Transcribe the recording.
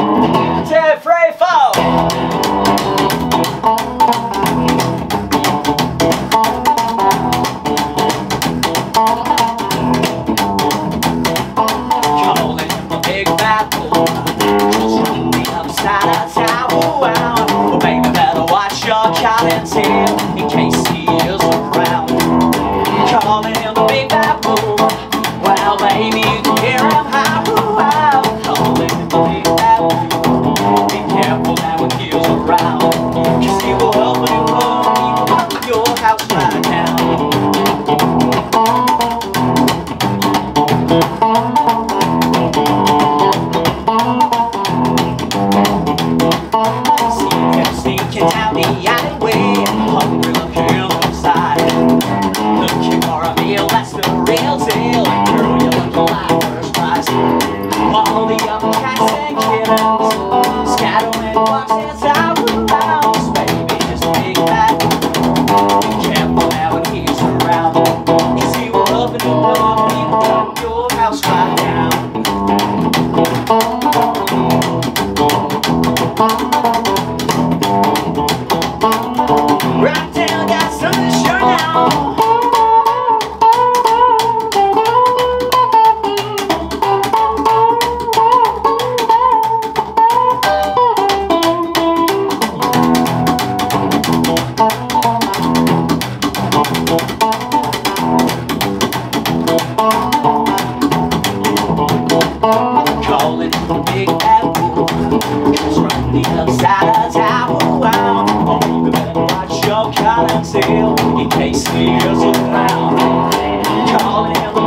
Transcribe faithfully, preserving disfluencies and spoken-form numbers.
Two, three, four. Calling the big bad bull, just from the other side of town. Well, baby, better watch your calling tail in case he is around. Calling him the big bad bull. Well, baby, you can hear him howl. Calling him the big bad bull. Be careful now when he is around, 'cause he will help you burn your house right now. Sneaking down the alleyway, hungry looking inside, looking for a meal, that's the real deal. And girl, you're looking like first prize. All the young cats and kittens scattering boxes out of the house. Baby, just big bad. Be careful now when he's around, 'cause he will love and love and burn your house right now. Right down, got something to show now. Calling the big bad bull, just from the other side of town. Oh, you better watch your collar tail in case he is around. Calling him